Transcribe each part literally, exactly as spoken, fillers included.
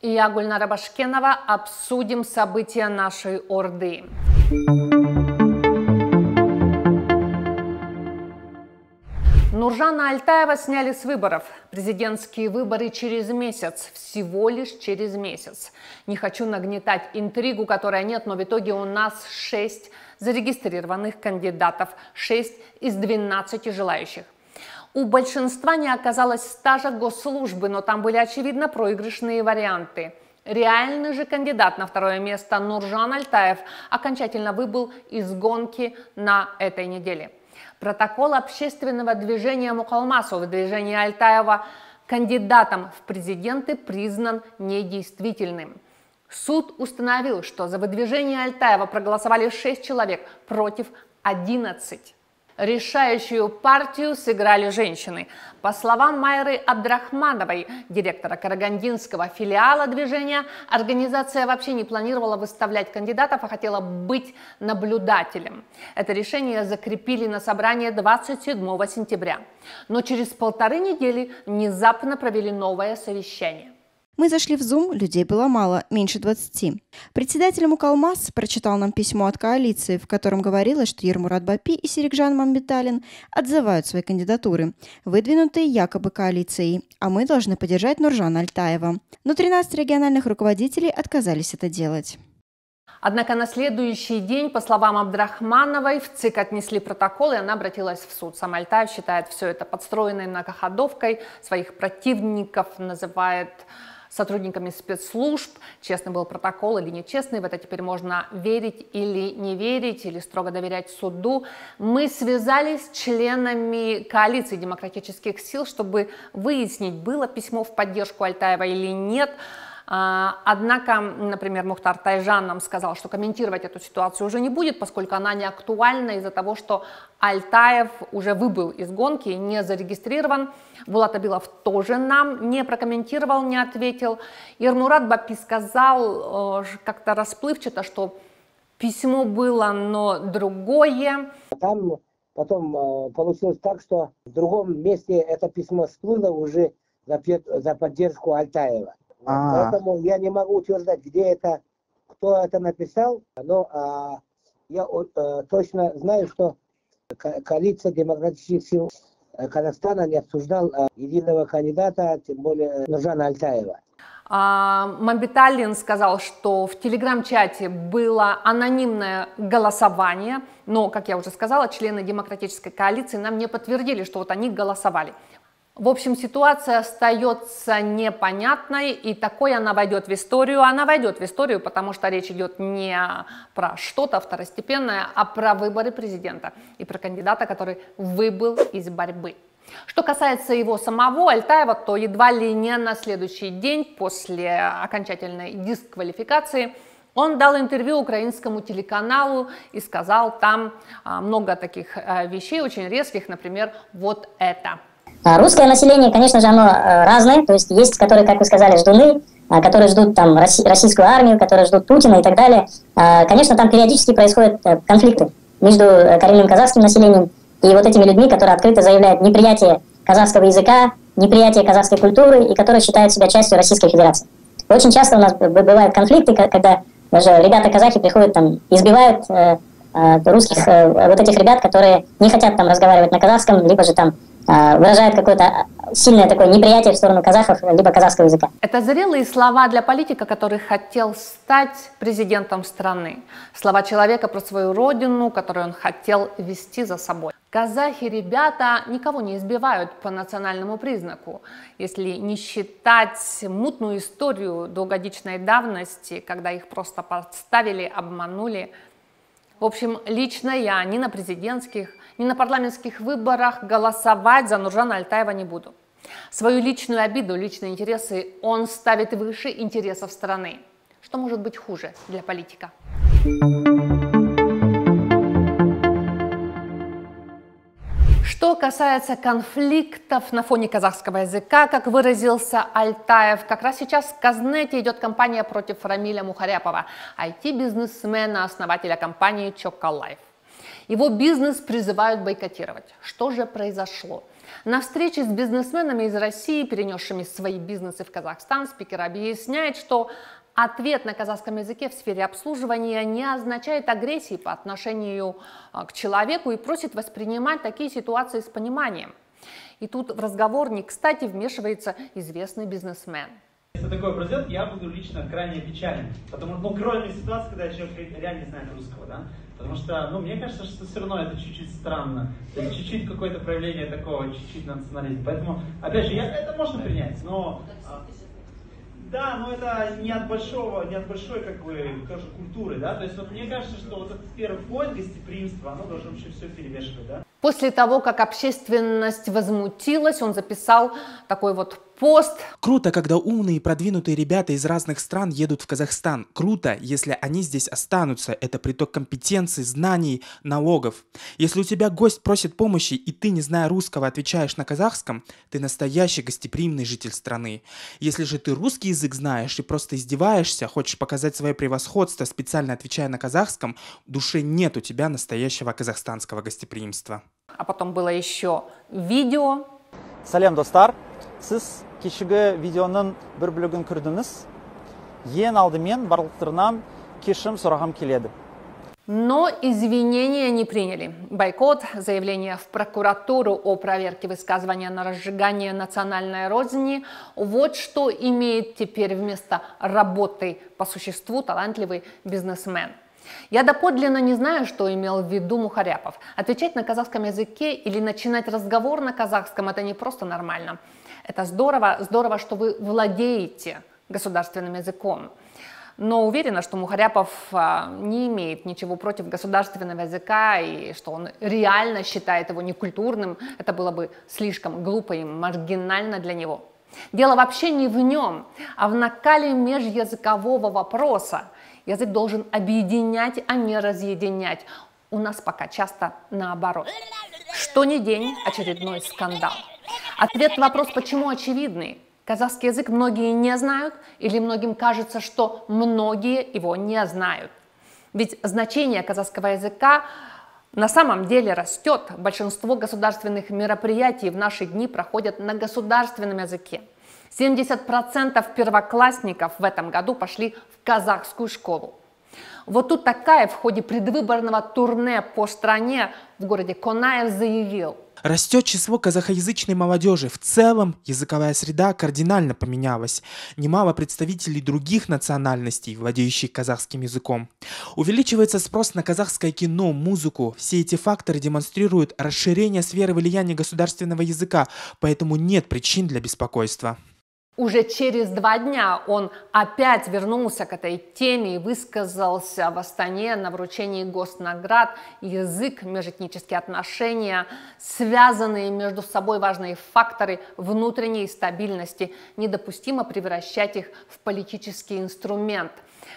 и я, Гульнара Башкенова, обсудим события нашей Орды. Нуржана Альтаева сняли с выборов. Президентские выборы через месяц, всего лишь через месяц. Не хочу нагнетать интригу, которой нет, но в итоге у нас шесть зарегистрированных кандидатов, шесть из двенадцати желающих. У большинства не оказалось стажа госслужбы, но там были очевидно проигрышные варианты. Реальный же кандидат на второе место Нуржан Альтаев окончательно выбыл из гонки на этой неделе. Протокол общественного движения Мукалмасов, движения Альтаева, кандидатом в президенты признан недействительным. Суд установил, что за выдвижение Альтаева проголосовали шесть человек против одиннадцати. Решающую партию сыграли женщины. По словам Майры Абдрахмановой, директора карагандинского филиала движения, организация вообще не планировала выставлять кандидатов, а хотела быть наблюдателем. Это решение закрепили на собрании двадцать седьмого сентября. Но через полторы недели внезапно провели новое совещание. Мы зашли в Zoom, людей было мало, меньше двадцати. Председатель Мукалмас прочитал нам письмо от коалиции, в котором говорилось, что Ермурат Бапи и Серикжан Мамбеталин отзывают свои кандидатуры, выдвинутые якобы коалицией, а мы должны поддержать Нуржана Альтаева. Но тринадцать региональных руководителей отказались это делать. Однако на следующий день, по словам Абдрахмановой, в ЦИК отнесли протокол, и она обратилась в суд. Сам Альтаев считает все это подстроенной многоходовкой, своих противников называет сотрудниками спецслужб. Честный был протокол или нечестный, в это теперь можно верить или не верить, или строго доверять суду. Мы связались с членами коалиции демократических сил, чтобы выяснить, было письмо в поддержку Альтаева или нет. Однако, например, Мухтар Тайжан нам сказал, что комментировать эту ситуацию уже не будет, поскольку она не актуальна из-за того, что Альтаев уже выбыл из гонки, не зарегистрирован. Булат Абилов тоже нам не прокомментировал, не ответил. Ермурат Бапи сказал как-то расплывчато, что письмо было, но другое. Там потом получилось так, что в другом месте это письмо всплыло уже за, за поддержку Альтаева. А-а-а. Поэтому я не могу утверждать, где это, кто это написал, но а, я а, точно знаю, что коалиция демократических сил Казахстана не обсуждал а, единого кандидата, тем более Нуржана Альтаева. А, Мамбеталин сказал, что в телеграм-чате было анонимное голосование, но, как я уже сказала, члены демократической коалиции нам не подтвердили, что вот они голосовали. В общем, ситуация остается непонятной, и такой она войдет в историю. Она войдет в историю, потому что речь идет не про что-то второстепенное, а про выборы президента и про кандидата, который выбыл из борьбы. Что касается его самого, Альтаева, то едва ли не на следующий день после окончательной дисквалификации он дал интервью украинскому телеканалу и сказал там много таких вещей, очень резких, например, вот это. Русское население, конечно же, оно разное, то есть есть, которые, как вы сказали, ждуны, которые ждут там российскую армию, которые ждут Путина и так далее. Конечно, там периодически происходят конфликты между коренным казахским населением и вот этими людьми, которые открыто заявляют неприятие казахского языка, неприятие казахской культуры и которые считают себя частью Российской Федерации. Очень часто у нас бывают конфликты, когда даже ребята-казахи приходят там, избивают русских, вот этих ребят, которые не хотят там разговаривать на казахском, либо же там выражает какое-то сильное такое неприятие в сторону казахов, либо казахского языка. Это зрелые слова для политика, который хотел стать президентом страны. Слова человека про свою родину, которую он хотел вести за собой. Казахи, ребята, никого не избивают по национальному признаку, если не считать мутную историю двухгодичной давности, когда их просто подставили, обманули. В общем, лично я ни на президентских, ни на парламентских выборах голосовать за Нуржана Альтаева не буду. Свою личную обиду, личные интересы он ставит выше интересов страны. Что может быть хуже для политика? Что касается конфликтов на фоне казахского языка, как выразился Альтаев, как раз сейчас в Казнете идет кампания против Рамиля Мухаряпова, ай ти-бизнесмена, основателя компании Чоколайф. Его бизнес призывают бойкотировать. Что же произошло? На встрече с бизнесменами из России, перенесшими свои бизнесы в Казахстан, спикер объясняет, что ответ на казахском языке в сфере обслуживания не означает агрессии по отношению к человеку и просит воспринимать такие ситуации с пониманием. И тут в разговор не кстати вмешивается известный бизнесмен. Если такое произойдет, я буду лично крайне печален. Потому что, ну, кроме ситуации, когда человек реально не знает русского, да? Потому что, ну, мне кажется, что все равно это чуть-чуть странно. То есть чуть-чуть какое-то проявление такого, чуть-чуть национализма. Поэтому, опять же, я, это можно принять, но... Да, но это не от большого, не от большой, как бы, тоже культуры, да, то есть вот мне кажется, что вот этот первый поинт гостеприимства, оно должно вообще все перемешивать, да. После того, как общественность возмутилась, он записал такой вот пост. Круто, когда умные и продвинутые ребята из разных стран едут в Казахстан. Круто, если они здесь останутся. Это приток компетенций, знаний, налогов. Если у тебя гость просит помощи, и ты, не зная русского, отвечаешь на казахском, ты настоящий гостеприимный житель страны. Если же ты русский язык знаешь и просто издеваешься, хочешь показать свое превосходство, специально отвечая на казахском, в душе нет у тебя настоящего казахстанского гостеприимства. А потом было еще видео. Салям, достар. Сіз кешегі видеоның бір бөлігін көрдіңіз. Ең алдымен барлықтарынан кешірім сұрағым келеді. Но извинения не приняли. Бойкот, заявление в прокуратуру о проверке высказывания на разжигание национальной розни – вот что имеет теперь вместо работы по существу талантливый бизнесмен. Я доподлинно не знаю, что имел в виду Мухаряпов. Отвечать на казахском языке или начинать разговор на казахском – это не просто нормально. Это здорово, здорово, что вы владеете государственным языком. Но уверена, что Мухаряпов а, не имеет ничего против государственного языка и что он реально считает его некультурным. Это было бы слишком глупо и маргинально для него. Дело вообще не в нем, а в накале межязыкового вопроса. Язык должен объединять, а не разъединять. У нас пока часто наоборот. Что ни день очередной скандал. Ответ на вопрос, почему, очевидный. Казахский язык многие не знают, или многим кажется, что многие его не знают. Ведь значение казахского языка на самом деле растет. Большинство государственных мероприятий в наши дни проходят на государственном языке. семьдесят процентов первоклассников в этом году пошли в казахскую школу. Вот тут Токаев в ходе предвыборного турне по стране в городе Конаев заявил: растет число казахоязычной молодежи. В целом языковая среда кардинально поменялась. Немало представителей других национальностей, владеющих казахским языком. Увеличивается спрос на казахское кино, музыку. Все эти факторы демонстрируют расширение сферы влияния государственного языка, поэтому нет причин для беспокойства. Уже через два дня он опять вернулся к этой теме и высказался в Астане на вручении госнаград. Язык, межэтнические отношения, связанные между собой важные факторы внутренней стабильности. Недопустимо превращать их в политический инструмент.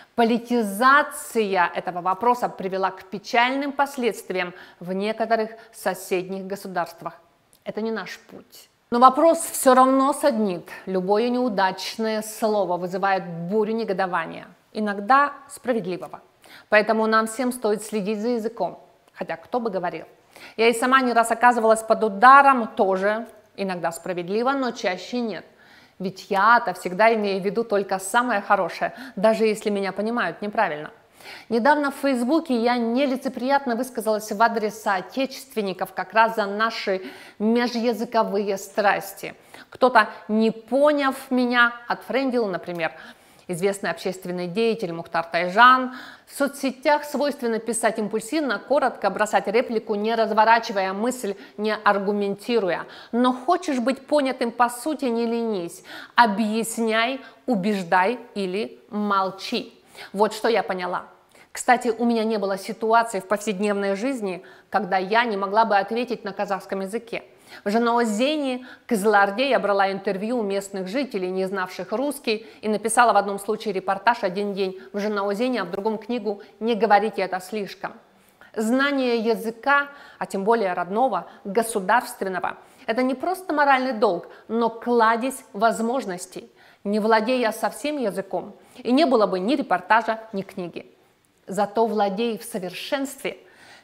Политизация этого вопроса привела к печальным последствиям в некоторых соседних государствах. Это не наш путь. Но вопрос все равно саднит. Любое неудачное слово вызывает бурю негодования, иногда справедливого. Поэтому нам всем стоит следить за языком. Хотя кто бы говорил. Я и сама не раз оказывалась под ударом, тоже иногда справедливо, но чаще нет. Ведь я-то всегда имею в виду только самое хорошее, даже если меня понимают неправильно. Недавно в Фейсбуке я нелицеприятно высказалась в адрес соотечественников как раз за наши межязыковые страсти. Кто-то, не поняв меня, отфрендил, например, известный общественный деятель Мухтар Тайжан. В соцсетях свойственно писать импульсивно, коротко, бросать реплику, не разворачивая мысль, не аргументируя. Но хочешь быть понятым по сути, не ленись. Объясняй, убеждай или молчи. Вот что я поняла. Кстати, у меня не было ситуации в повседневной жизни, когда я не могла бы ответить на казахском языке. В Жанаозене, Кызылорде я брала интервью у местных жителей, не знавших русский, и написала в одном случае репортаж «Один день в Жанаозене», а в другом книгу «Не говорите это слишком». Знание языка, а тем более родного, государственного, это не просто моральный долг, но кладезь возможностей. Не владея совсем языком, и не было бы ни репортажа, ни книги. Зато владей в совершенстве,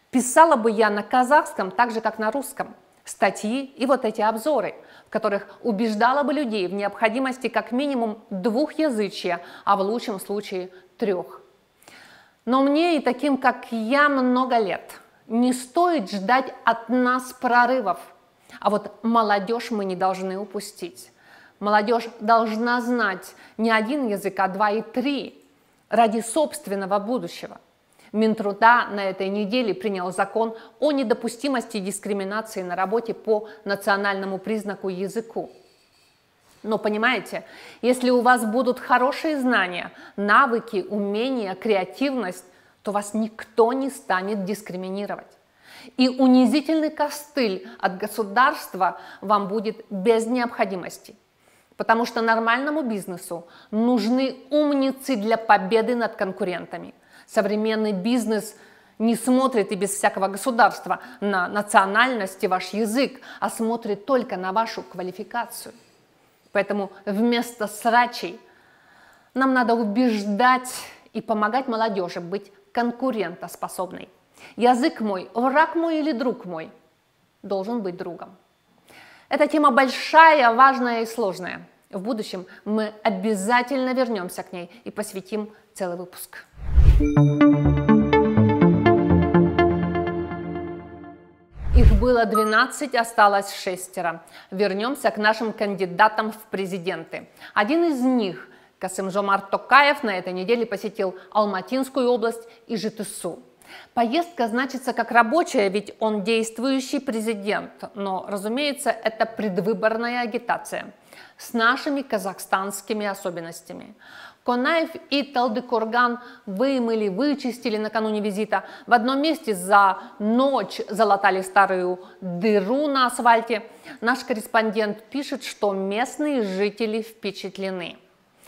Писала бы я на казахском так же, как на русском. Статьи и вот эти обзоры, в которых убеждала бы людей в необходимости как минимум двухязычия, а в лучшем случае трех. Но мне и таким, как я, много лет. Не стоит ждать от нас прорывов. А вот молодежь мы не должны упустить. Молодежь должна знать не один язык, а два и три ради собственного будущего. Минтруда на этой неделе принял закон о недопустимости дискриминации на работе по национальному признаку языку. Но понимаете, если у вас будут хорошие знания, навыки, умения, креативность, то вас никто не станет дискриминировать. И унизительный костыль от государства вам будет без необходимости. Потому что нормальному бизнесу нужны умницы для победы над конкурентами. Современный бизнес не смотрит и без всякого государства на национальность и ваш язык, а смотрит только на вашу квалификацию. Поэтому вместо срачей нам надо убеждать и помогать молодежи быть конкурентоспособной. Язык мой, враг мой или друг мой, должен быть другом. Эта тема большая, важная и сложная. В будущем мы обязательно вернемся к ней и посвятим целый выпуск. Их было двенадцать, осталось шестеро. Вернемся к нашим кандидатам в президенты. Один из них, Касым-Жомарт Токаев, на этой неделе посетил Алматинскую область и Житысу. Поездка значится как рабочая, ведь он действующий президент, но, разумеется, это предвыборная агитация с нашими казахстанскими особенностями. Конаев и Талдыкорган вымыли, вычистили накануне визита. В одном месте за ночь залатали старую дыру на асфальте. Наш корреспондент пишет, что местные жители впечатлены.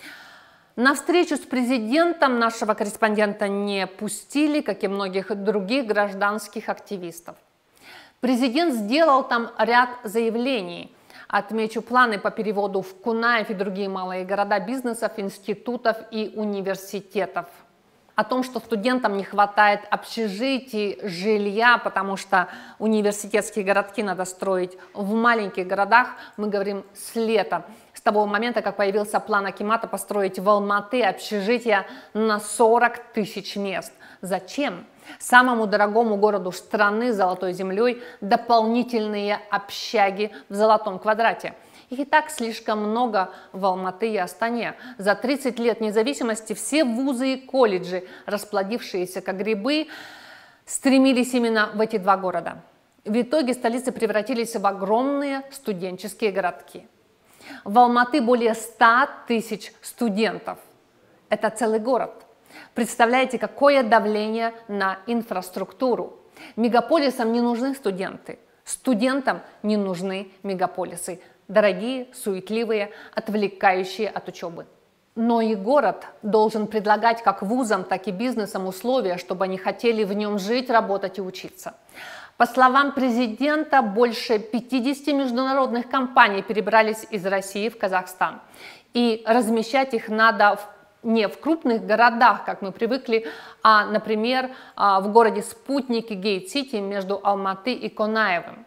На встречу с президентом нашего корреспондента не пустили, как и многих других гражданских активистов. Президент сделал там ряд заявлений. Отмечу планы по переводу в Кунаев и другие малые города бизнесов, институтов и университетов. О том, что студентам не хватает общежитий, жилья, потому что университетские городки надо строить в маленьких городах, мы говорим с лета. С того момента, как появился план Акимата построить в Алматы общежития на сорок тысяч мест. Зачем? Самому дорогому городу страны с золотой землей дополнительные общаги в золотом квадрате. Их и так слишком много в Алматы и Астане. За тридцать лет независимости все вузы и колледжи, расплодившиеся как грибы, стремились именно в эти два города. В итоге столицы превратились в огромные студенческие городки. В Алматы более ста тысяч студентов. Это целый город. Представляете, какое давление на инфраструктуру. Мегаполисам не нужны студенты. Студентам не нужны мегаполисы. Дорогие, суетливые, отвлекающие от учебы. Но и город должен предлагать как вузам, так и бизнесам условия, чтобы они хотели в нем жить, работать и учиться. По словам президента, больше пятидесяти международных компаний перебрались из России в Казахстан. И размещать их надо в не в крупных городах, как мы привыкли, а, например, в городе Спутник и Гейт-Сити между Алматы и Конаевым.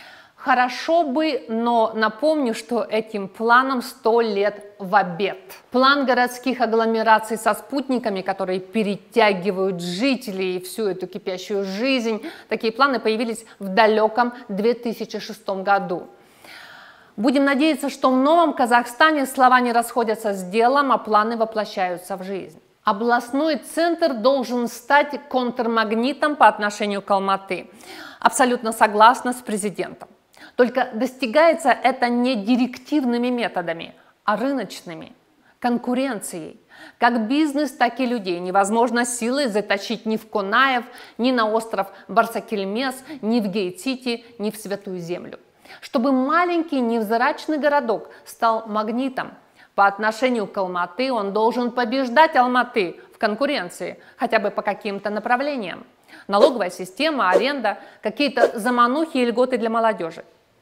Хорошо бы, но напомню, что этим планам сто лет в обед. План городских агломераций со спутниками, которые перетягивают жителей и всю эту кипящую жизнь, такие планы появились в далеком две тысячи шестом году. Будем надеяться, что в новом Казахстане слова не расходятся с делом, а планы воплощаются в жизнь. Областной центр должен стать контрмагнитом по отношению к Алматы. Абсолютно согласна с президентом. Только достигается это не директивными методами, а рыночными, конкуренцией. Как бизнес, так и людей невозможно силой затащить ни в Конаев, ни на остров Барсакельмес, ни в Гейт-Сити, ни в Святую Землю. Чтобы маленький невзрачный городок стал магнитом по отношению к Алматы, он должен побеждать Алматы в конкуренции, хотя бы по каким-то направлениям. Налоговая система, аренда, какие-то заманухи и льготы для молодежи.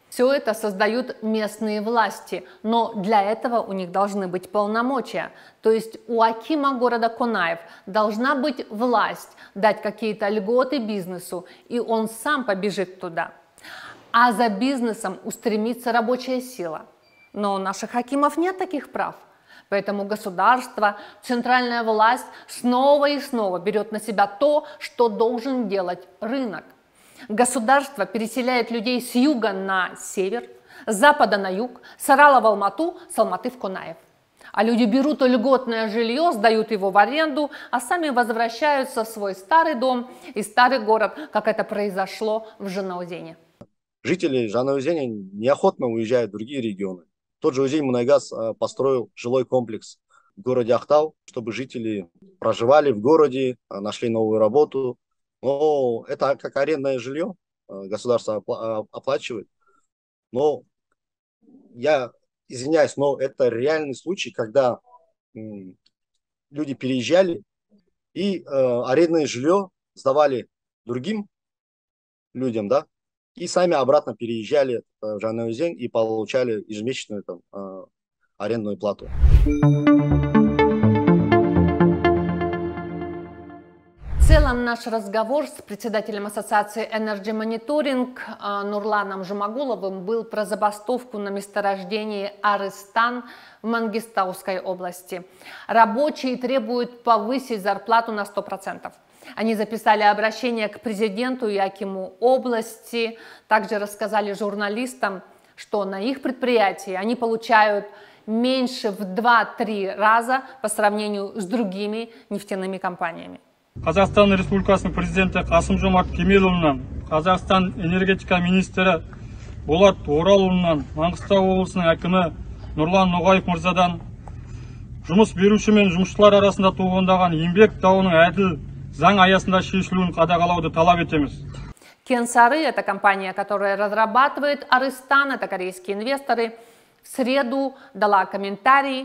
Все это создают местные власти, но для этого у них должны быть полномочия. То есть у акима города Конаев должна быть власть, дать какие-то льготы бизнесу, и он сам побежит туда. А за бизнесом устремится рабочая сила. Но у наших акимов нет таких прав. Поэтому государство, центральная власть снова и снова берет на себя то, что должен делать рынок. Государство переселяет людей с юга на север, с запада на юг, с Орала в Алмату, с Алматы в Конаев. А люди берут льготное жилье, сдают его в аренду, а сами возвращаются в свой старый дом и старый город, как это произошло в Жанаузене. Жители Жанаузене неохотно уезжают в другие регионы. Тот же Узень-Мунайгаз построил жилой комплекс в городе Ахтау, чтобы жители проживали в городе, нашли новую работу. Но это как арендное жилье, государство оплачивает. Но я извиняюсь, но это реальный случай, когда люди переезжали и арендное жилье сдавали другим людям, да, и сами обратно переезжали в Жанаузен и получали ежемесячную там, арендную плату. В целом наш разговор с председателем ассоциации Energy Monitoring Нурланом Жумагуловым был про забастовку на месторождении Арыстан в Мангистауской области. Рабочие требуют повысить зарплату на сто процентов. Они записали обращение к президенту и акиму области, также рассказали журналистам, что на их предприятии они получают меньше в два-три раза по сравнению с другими нефтяными компаниями. Қазақстан Республикасының президенті Қасым-Жомарт Кемелұлынан, Қазақстан энергетика министрі Болат Оралұлынан, Маңғыстау облысының әкімі Нұрлан Ноғаев мырзадан жұмыс беруші мен жұмысшылар арасында туындаған еңбек дауының әділ заң аясында шешілуін қадағалауды талап етеміз. Кенсары – это компания, которая разрабатывает Арыстан, это корейские инвесторы, в среду дала комментарий.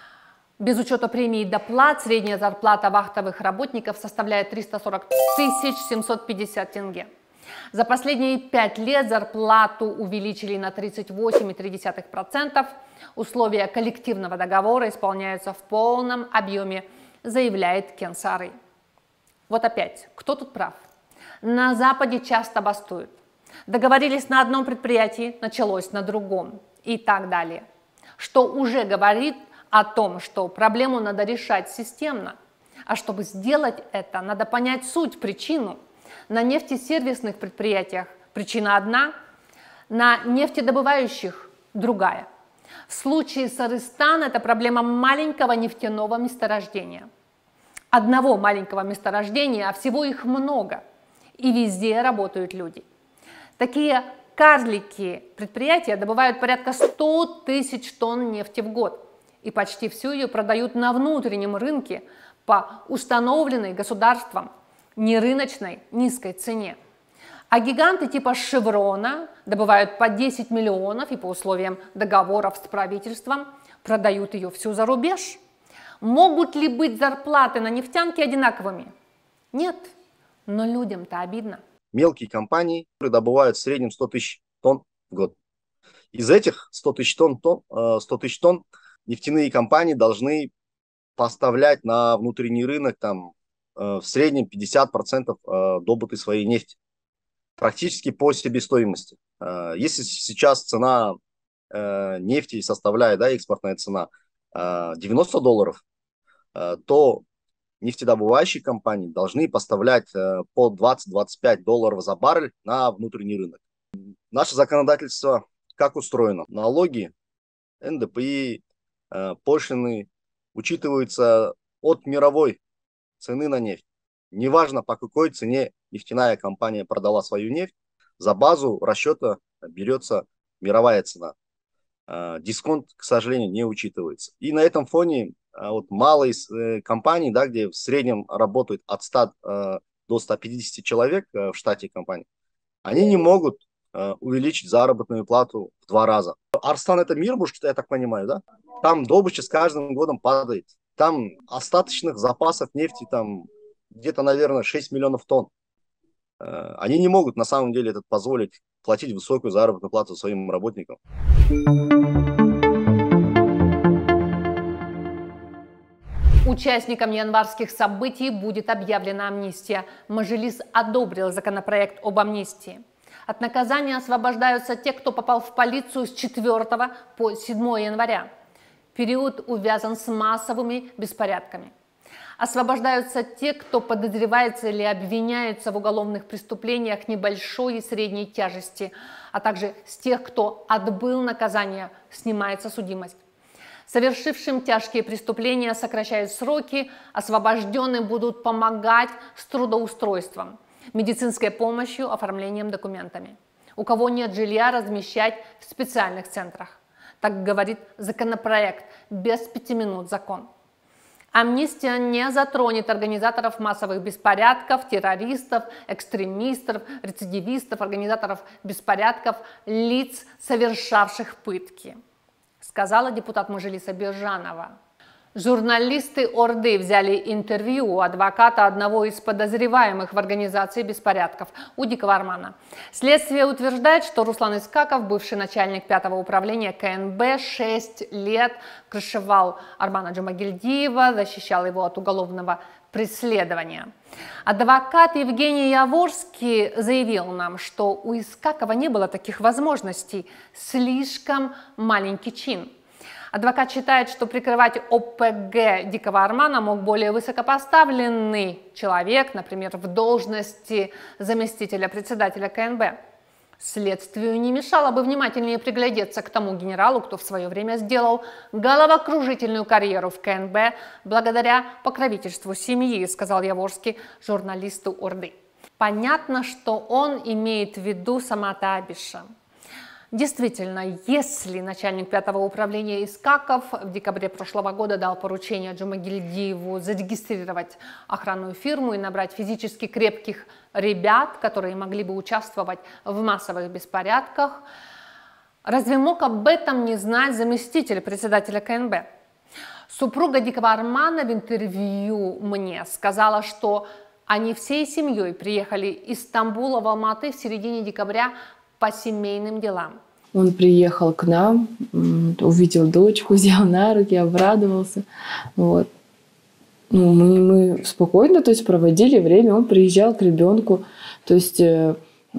Без учета премий и доплат средняя зарплата вахтовых работников составляет триста сорок тысяч семьсот пятьдесят тенге. За последние пять лет зарплату увеличили на тридцать восемь целых три десятых процента. Условия коллективного договора исполняются в полном объеме, заявляет Кенсары. Вот опять, кто тут прав? На Западе часто бастуют. Договорились на одном предприятии, началось на другом и так далее. Что уже говорит о том, что проблему надо решать системно. А чтобы сделать это, надо понять суть, причину. На нефтесервисных предприятиях причина одна, на нефтедобывающих другая. В случае с Арыстан это проблема маленького нефтяного месторождения. Одного маленького месторождения, а всего их много. И везде работают люди. Такие карлики предприятия добывают порядка ста тысяч тонн нефти в год. И почти всю ее продают на внутреннем рынке по установленной государством нерыночной низкой цене. А гиганты типа Шеврона добывают по десять миллионов и по условиям договоров с правительством продают ее всю за рубеж. Могут ли быть зарплаты на нефтянке одинаковыми? Нет, но людям-то обидно. Мелкие компании добывают в среднем сто тысяч тонн в год. Из этих ста тысяч тонн, ста тысяч тонн нефтяные компании должны поставлять на внутренний рынок там, в среднем пятьдесят процентов добытой своей нефти. Практически по себестоимости. Если сейчас цена нефти составляет, да, экспортная цена, девяносто долларов, то нефтедобывающие компании должны поставлять по двадцать-двадцать пять долларов за баррель на внутренний рынок. Наше законодательство как устроено? Налоги, эн дэ пэ и, пошлины учитываются от мировой цены на нефть. Неважно, по какой цене нефтяная компания продала свою нефть, за базу расчета берется мировая цена. Дисконт, к сожалению, не учитывается. И на этом фоне вот малые компании, да, где в среднем работают от ста до ста пятидесяти человек в штате компании, они не могут увеличить заработную плату в два раза. Арыстан — это Мирбуш, я так понимаю, да? Там добыча с каждым годом падает. Там остаточных запасов нефти там где-то, наверное, шесть миллионов тонн. Они не могут на самом деле это позволить платить высокую заработную плату своим работникам. Участникам январских событий будет объявлена амнистия. Мажилис одобрил законопроект об амнистии. От наказания освобождаются те, кто попал в полицию с четвёртого по седьмое января. Период увязан с массовыми беспорядками. Освобождаются те, кто подозревается или обвиняется в уголовных преступлениях небольшой и средней тяжести, а также с тех, кто отбыл наказание, снимается судимость. Совершившим тяжкие преступления сокращают сроки, освобожденным будут помогать с трудоустройством, медицинской помощью, оформлением документами. У кого нет жилья, размещать в специальных центрах. Так говорит законопроект, без пяти минут закон. Амнистия не затронет организаторов массовых беспорядков, террористов, экстремистов, рецидивистов, организаторов беспорядков, лиц, совершавших пытки, сказала депутат Мажилиса Биржанова. Журналисты Орды взяли интервью у адвоката одного из подозреваемых в организации беспорядков, Удикова Армана. Следствие утверждает, что Руслан Искаков, бывший начальник пятого управления ка эн бэ, шесть лет крышевал Армана Джумагильдиева, защищал его от уголовного преследования. Адвокат Евгений Яворский заявил нам, что у Искакова не было таких возможностей, слишком маленький чин. Адвокат считает, что прикрывать о пэ гэ Дикого Армана мог более высокопоставленный человек, например, в должности заместителя председателя ка эн бэ. Следствию не мешало бы внимательнее приглядеться к тому генералу, кто в свое время сделал головокружительную карьеру в ка эн бэ благодаря покровительству семьи, сказал Яворский журналисту Орды. Понятно, что он имеет в виду Самата Абиша. Действительно, если начальник пятого управления Искаков в декабре прошлого года дал поручение Джумагильдиеву зарегистрировать охранную фирму и набрать физически крепких ребят, которые могли бы участвовать в массовых беспорядках, разве мог об этом не знать заместитель председателя ка эн бэ? Супруга Дикого Армана в интервью мне сказала, что они всей семьей приехали из Стамбула в Алматы в середине декабря по семейным делам. Он приехал к нам, увидел дочку, взял на руки, обрадовался. Вот. Ну, мы, мы спокойно, то есть, проводили время. Он приезжал к ребенку, то есть э,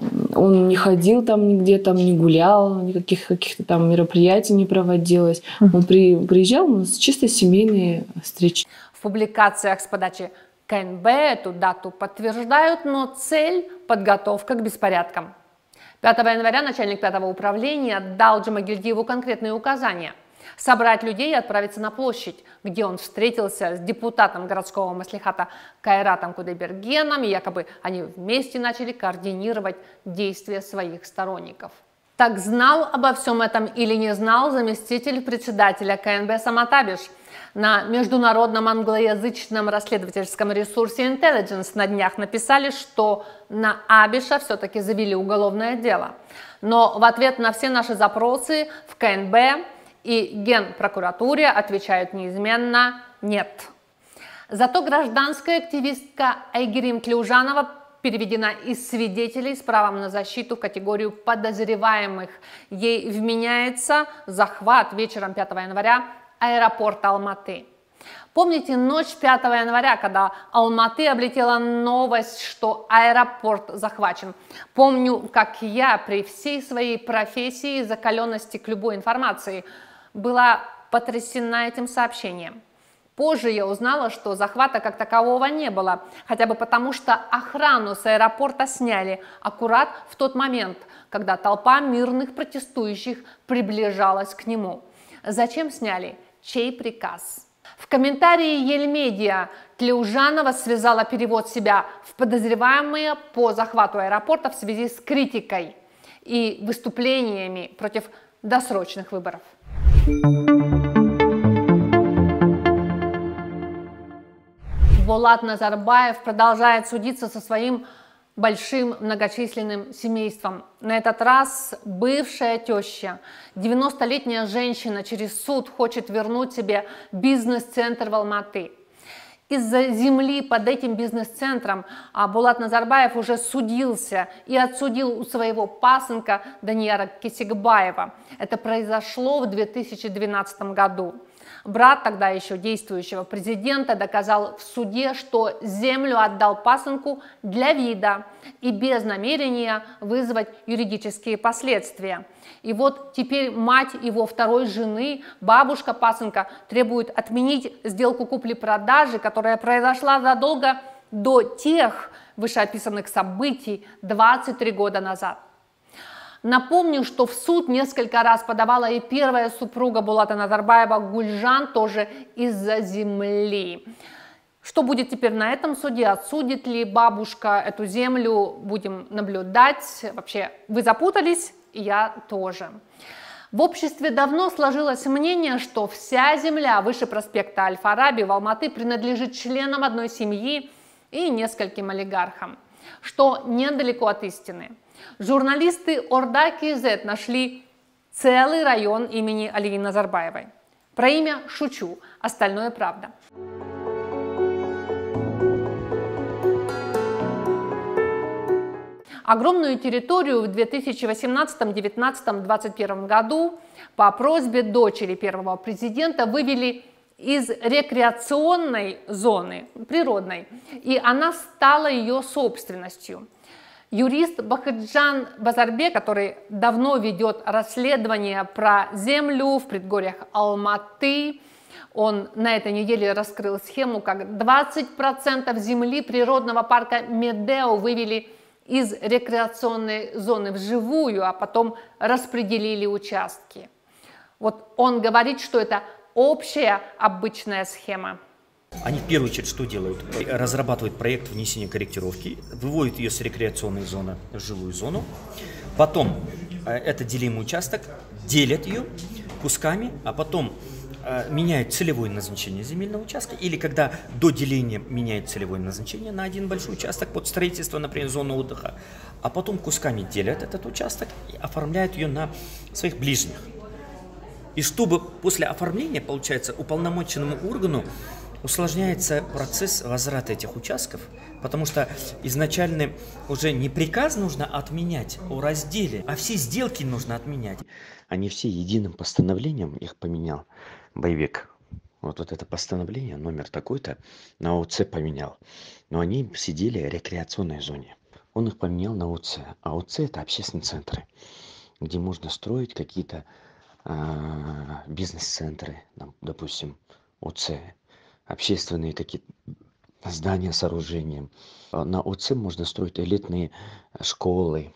он не ходил там нигде, там не гулял, никаких каких-то там мероприятий не проводилось. Он при, приезжал, у нас чисто семейные встречи. В публикациях с подачи ка эн бэ эту дату подтверждают, но цель – подготовка к беспорядкам. пятого января начальник пятого управления дал Джумагильдиеву конкретные указания – собрать людей и отправиться на площадь, где он встретился с депутатом городского маслихата Кайратом Кудайбергеном, и якобы они вместе начали координировать действия своих сторонников. Так знал обо всем этом или не знал заместитель председателя ка эн бэ Самат Абиш? На международном англоязычном расследовательском ресурсе Intelligence на днях написали, что на Абиша все-таки завели уголовное дело. Но в ответ на все наши запросы в ка эн бэ и Генпрокуратуре отвечают неизменно «нет». Зато гражданская активистка Айгерим Тлеужанова переведена из свидетелей с правом на защиту в категорию подозреваемых. Ей вменяется захват вечером пятого января аэропорта Алматы. Помните ночь пятого января, когда Алматы облетела новость, что аэропорт захвачен? Помню, как я при всей своей профессии и закаленности к любой информации была потрясена этим сообщением. Позже я узнала, что захвата как такового не было, хотя бы потому, что охрану с аэропорта сняли аккурат в тот момент, когда толпа мирных протестующих приближалась к нему. Зачем сняли? Чей приказ? В комментарии Ельмедиа Тлеужанова связала перевод себя в подозреваемые по захвату аэропорта в связи с критикой и выступлениями против досрочных выборов. Болат Назарбаев продолжает судиться со своим большим многочисленным семейством. На этот раз бывшая теща, девяностолетняя женщина, через суд хочет вернуть себе бизнес-центр в Алматы. Из-за земли под этим бизнес-центром Булат Назарбаев уже судился и отсудил у своего пасынка Данияра Кесикбаева. Это произошло в две тысячи двенадцатом году. Брат тогда еще действующего президента доказал в суде, что землю отдал пасынку для вида и без намерения вызвать юридические последствия. И вот теперь мать его второй жены, бабушка пасынка, требует отменить сделку купли-продажи, которая произошла задолго до тех вышеописанных событий двадцать три года назад. Напомню, что в суд несколько раз подавала и первая супруга Булата Назарбаева Гульжан, тоже из-за земли. Что будет теперь на этом суде? Отсудит ли бабушка эту землю? Будем наблюдать. Вообще, вы запутались? Я тоже. В обществе давно сложилось мнение, что вся земля выше проспекта Аль-Фараби в Алматы принадлежит членам одной семьи и нескольким олигархам, что недалеко от истины. Журналисты Орда КЗ нашли целый район имени Алии Назарбаевой. Про имя шучу, остальное правда. Огромную территорию в две тысячи восемнадцатом, девятнадцатом, двадцать первом году по просьбе дочери первого президента вывели из рекреационной зоны, природной, и она стала ее собственностью. Юрист Бахыджан Базарбек, который давно ведет расследование про землю в предгорьях Алматы, он на этой неделе раскрыл схему, как двадцать процентов земли природного парка Медео вывели из рекреационной зоны вживую, а потом распределили участки. Вот он говорит, что это общая обычная схема. Они в первую очередь что делают? Разрабатывают проект внесения корректировки, выводят ее с рекреационной зоны в жилую зону, потом это делимый участок, делят ее кусками, а потом меняют целевое назначение земельного участка, или когда до деления меняют целевое назначение на один большой участок под строительство, например, зоны отдыха, а потом кусками делят этот участок и оформляют ее на своих ближних. И чтобы после оформления, получается, уполномоченному органу усложняется процесс возврата этих участков, потому что изначально уже не приказ нужно отменять о разделе, а все сделки нужно отменять. Они все единым постановлением, их поменял Байбек. Вот, вот это постановление, номер такой-то, на ОЦ поменял. Но они сидели в рекреационной зоне. Он их поменял на ОЦ. А ОЦ это общественные центры, где можно строить какие-то а, бизнес-центры, допустим, ОЦ. Общественные какие-то здания, сооружения. На ОЦ можно строить элитные школы,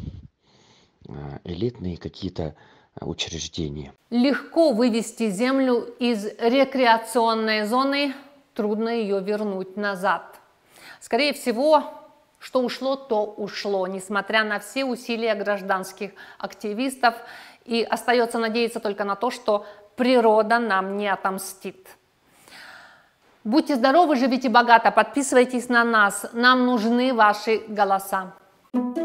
элитные какие-то учреждения. Легко вывести землю из рекреационной зоны, трудно ее вернуть назад. Скорее всего, что ушло, то ушло, несмотря на все усилия гражданских активистов. И остается надеяться только на то, что природа нам не отомстит. Будьте здоровы, живите богато, подписывайтесь на нас. Нам нужны ваши голоса.